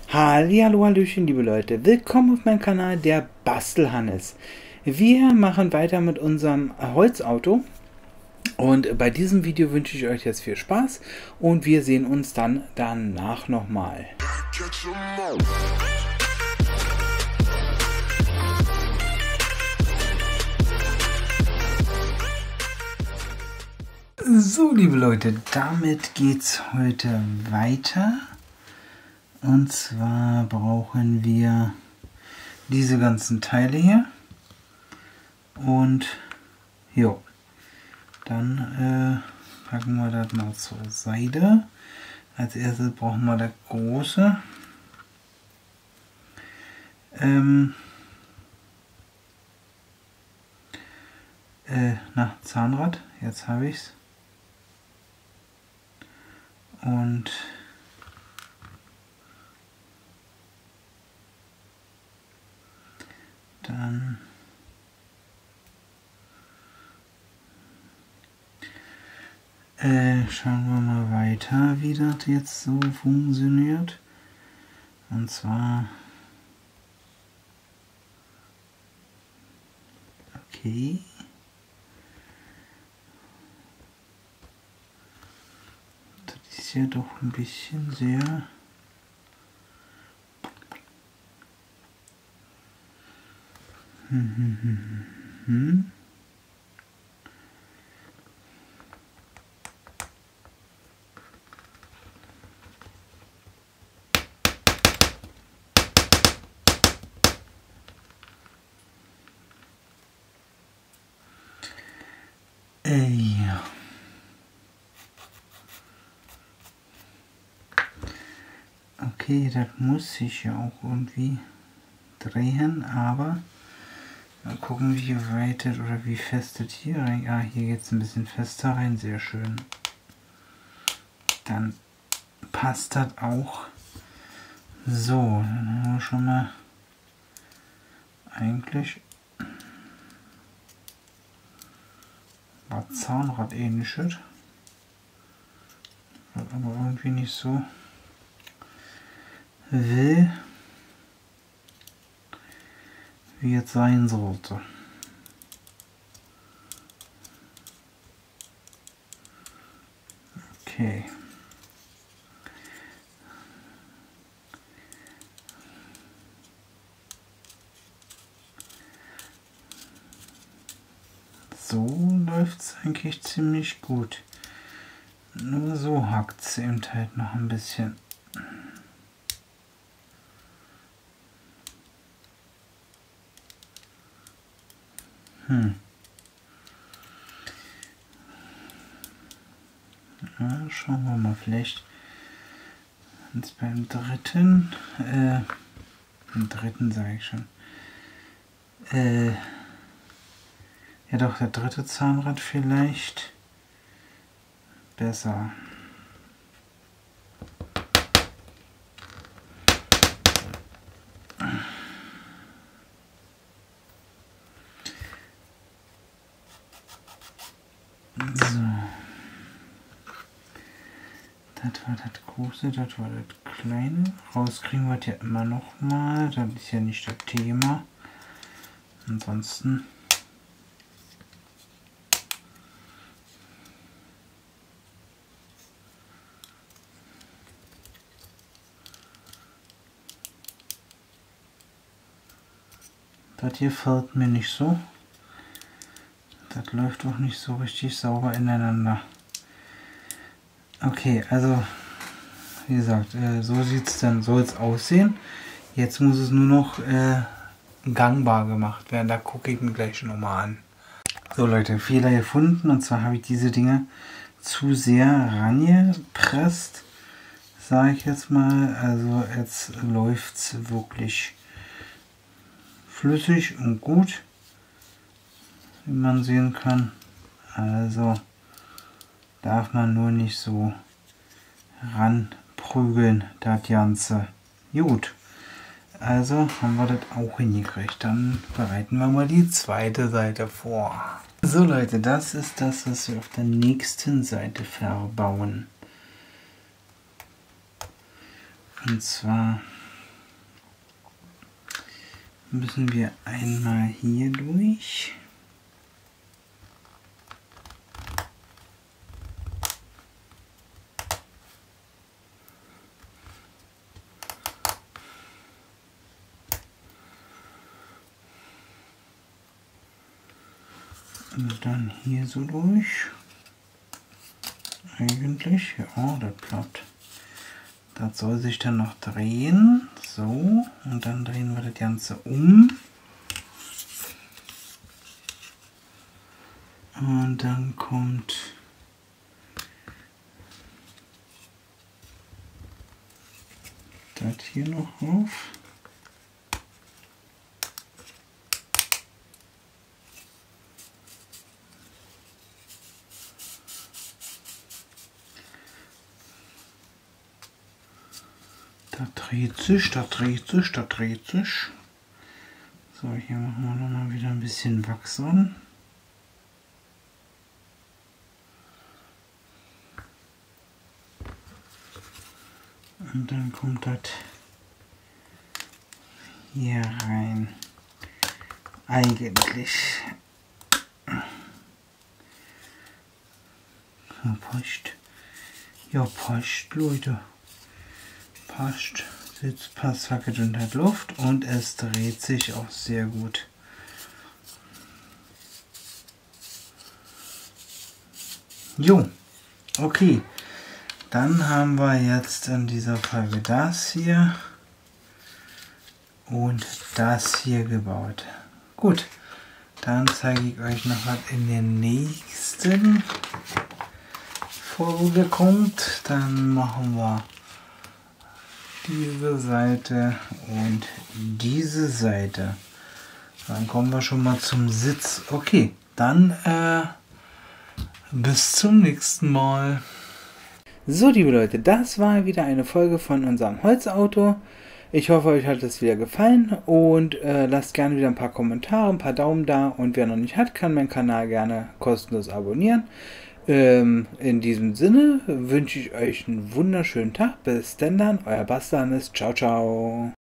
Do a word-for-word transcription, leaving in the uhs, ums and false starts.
Hallihallo, hallöchen, liebe Leute. Willkommen auf meinem Kanal, der Bastelhannes. Wir machen weiter mit unserem Holzauto. Und bei diesem Video wünsche ich euch jetzt viel Spaß. Und wir sehen uns dann danach nochmal. So, liebe Leute, damit geht's heute weiter. Und zwar brauchen wir diese ganzen Teile hier. Und jo, dann äh, packen wir das mal zur Seite. Als erstes brauchen wir das große. Ähm, äh, na, Zahnrad, jetzt habe ich es. Und dann äh, schauen wir mal weiter, wie das jetzt so funktioniert. Und zwar okay. Das ist ja doch ein bisschen sehr hm, hm, hm, hm. Äh, ja. Okay, das muss sich ja auch irgendwie drehen, aber mal gucken, wie weit das oder wie fest das hier rein. Ah, hier geht es ein bisschen fester rein, sehr schön. Dann passt das auch. So, dann haben wir schon mal eigentlich was Zahnrad ähnliches, aber irgendwie nicht so will, wie jetzt sein sollte. Okay. So läuft es eigentlich ziemlich gut. Nur so hackt es eben halt noch ein bisschen. Hm. Ja, schauen wir mal, vielleicht uns beim dritten, äh, beim dritten sage ich schon, äh, ja doch, der dritte Zahnrad vielleicht besser. So. Das war das große, das war das kleine. Rauskriegen wir das ja immer noch mal. Das ist ja nicht das Thema. Ansonsten das hier fällt mir nicht so. Das läuft auch nicht so richtig sauber ineinander. Okay, also wie gesagt, äh, so sieht es dann, soll es aussehen. Jetzt muss es nur noch äh, gangbar gemacht werden. Da gucke ich mir gleich noch mal an. So Leute, Fehler gefunden. Und zwar habe ich diese Dinge zu sehr rangepresst, sage ich jetzt mal. Also jetzt läuft es wirklich flüssig und gut, wie man sehen kann. Also darf man nur nicht so ranprügeln, das Ganze. Gut, also haben wir das auch hingekriegt. Dann bereiten wir mal die zweite Seite vor. So Leute, das ist das, was wir auf der nächsten Seite verbauen. Und zwar müssen wir einmal hier durch. Und dann hier so durch. Eigentlich, ja, das klappt. Das soll sich dann noch drehen. So, und dann drehen wir das Ganze um. Und dann kommt das hier noch auf. Da dreht sich, da dreht sich, da dreht sich. So, hier machen wir nochmal wieder ein bisschen Wachs an. Und dann kommt das hier rein. Eigentlich. Ja, passt. Ja, passt, Leute. Passt. Sitzt passt wackelt in der Luft und es dreht sich auch sehr gut. Jo, okay. Dann haben wir jetzt in dieser Folge das hier und das hier gebaut. Gut, dann zeige ich euch noch was in der nächsten Folge kommt. Dann machen wir diese Seite und diese Seite. Dann kommen wir schon mal zum Sitz. Okay, dann äh, bis zum nächsten Mal. So, liebe Leute, das war wieder eine Folge von unserem Holzauto. Ich hoffe, euch hat es wieder gefallen und äh, lasst gerne wieder ein paar Kommentare, ein paar Daumen da und wer noch nicht hat, kann meinen Kanal gerne kostenlos abonnieren. Ähm, in diesem Sinne wünsche ich euch einen wunderschönen Tag. Bis denn dann, euer Bastanis. Ciao, ciao.